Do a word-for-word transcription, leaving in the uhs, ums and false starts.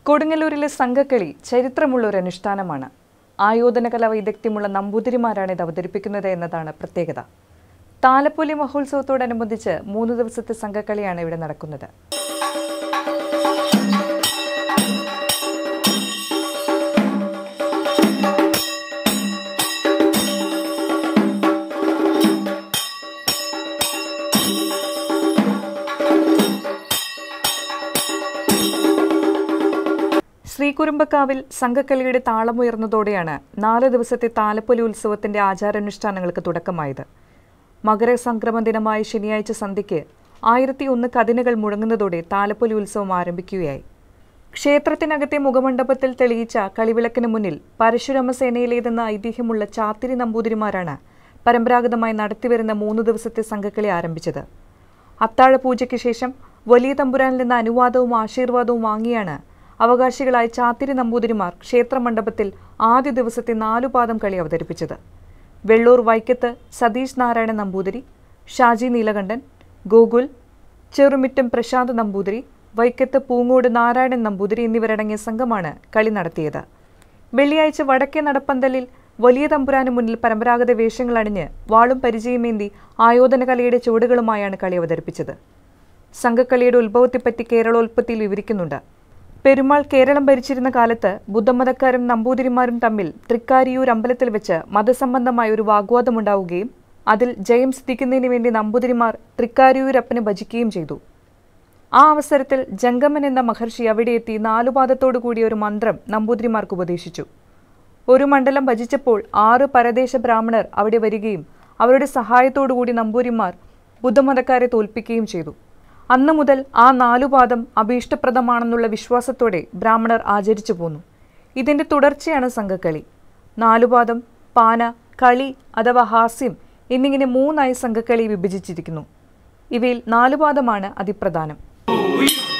കൊടുങ്ങല്ലൂരിലെ സംഘക്കളി ചരിത്രമുള്ള ഒരു അനുഷ്ഠാനമാണ്. ആയോധന കലാ വൈദഗ്ധ്യമുള്ള നമ്പൂതിരിമാരാണ് ഇത് അവതരിപ്പിക്കുന്നത് എന്നതാണ് പ്രത്യേകത. താലപ്പൊലി മഹോത്സവത്തോടനുബന്ധിച്ച് മൂന്ന് ദിവസത്തെ സംഘക്കളിയാണ് ഇവിടെ നടക്കുന്നത്. ശ്രീകുരുമ്പക്കാവിൽ സംഘക്കളിയുടെ താളമുയർന്നതോടെയാണ് നാല് ദിവസത്തെ താലപ്പൊലി ഉത്സവത്തിന്റെ ആചാരാനുഷ്ഠാനങ്ങൾക്ക് തുടക്കമായത്. മകരസംക്രമ ദിനമായ ശനിയാഴ്ച സന്ധ്യയ്ക്ക് ആയിരത്തി ഒന്ന് കതിനകൾ മുഴങ്ങുന്നതോടെ താലപ്പൊലി ഉത്സവം ആരംഭിക്കുകയായി. ക്ഷേത്രത്തിനകത്തെ മുഖമണ്ഡപത്തിൽ തെളിയിച്ച കളിവിളക്കിന് മുന്നിൽ പരശുരാമസേനയിലേതെന്ന ഐതിഹ്യമുള്ള ചാത്തിരി നമ്പൂതിരിമാരാണ് പരമ്പരാഗതമായി നടത്തിവരുന്ന മൂന്ന് ദിവസത്തെ സംഘക്കളി ആരംഭിച്ചത്. അത്താഴ പൂജയ്ക്ക് ശേഷം വലിയ തമ്പുരാനിൽ നിന്ന് അനുവാദവും ആശീർവാദവും വാങ്ങിയാണ് അവകാശികളായ ചാത്തിരി നമ്പൂതിരിമാർ ക്ഷേത്രമണ്ഡപത്തിൽ ആദ്യ ദിവസത്തെ നാലുപാദം കളി അവതരിപ്പിച്ചത്. വെള്ളൂർ വൈക്കത്ത് സതീഷ് നാരായണ നമ്പൂതിരി, ഷാജി നീലകണ്ഠൻ, ഗോകുൽ, ചെറുമിറ്റം പ്രശാന്ത് നമ്പൂതിരി, വൈക്കത്ത് പൂങ്ങോട് നാരായണൻ നമ്പൂതിരി എന്നിവരടങ്ങിയ സംഘമാണ് കളി നടത്തിയത്. വെള്ളിയാഴ്ച വടക്കേ നടപ്പന്തലിൽ വലിയ തമ്പുരാന് മുന്നിൽ പരമ്പരാഗത വേഷങ്ങൾ അണിഞ്ഞ് വാളും പരിചയമേന്തി ആയോധന കലയുടെ ചുവടുകളുമായാണ് കളി അവതരിപ്പിച്ചത്. സംഘക്കളിയുടെ ഉത്ഭവത്തെപ്പറ്റി കേരളോൽപ്പത്തിയിൽ വിവരിക്കുന്നുണ്ട്. പെരുമാൾ കേരളം ഭരിച്ചിരുന്ന കാലത്ത് ബുദ്ധമതക്കാരും നമ്പൂതിരിമാരും തമ്മിൽ തൃക്കാരിയൂർ അമ്പലത്തിൽ വെച്ച് മതസംബന്ധമായ ഒരു വാഗ്വാദമുണ്ടാവുകയും അതിൽ ജയം സിദ്ധിക്കുന്നതിന് വേണ്ടി നമ്പൂതിരിമാർ തൃക്കാരിയൂരപ്പനെ ഭജിക്കുകയും ചെയ്തു. ആ അവസരത്തിൽ ജംഗമൻ എന്ന മഹർഷി അവിടെ എത്തി നാലുപാദത്തോടു കൂടിയ ഒരു മന്ത്രം നമ്പൂതിരിമാർക്ക് ഉപദേശിച്ചു. ഒരു മണ്ഡലം ഭജിച്ചപ്പോൾ ആറ് പരദേശ ബ്രാഹ്മണർ അവിടെ വരികയും അവരുടെ സഹായത്തോടുകൂടി നമ്പൂതിരിമാർ ബുദ്ധമതക്കാരെ തോൽപ്പിക്കുകയും ചെയ്തു. അന്നു മുതൽ ആ നാലുപാദം അഭീഷ്ടപ്രദമാണെന്നുള്ള വിശ്വാസത്തോടെ ബ്രാഹ്മണർ ആചരിച്ചു പോന്നു. ഇതിൻ്റെ തുടർച്ചയാണ് സംഘക്കളി. നാലുപാദം, പാന, കളി അഥവാ ഹാസ്യം എന്നിങ്ങനെ മൂന്നായി സംഘക്കളി വിഭജിച്ചിരിക്കുന്നു. ഇവയിൽ നാലുപാദമാണ് അതിപ്രധാനം.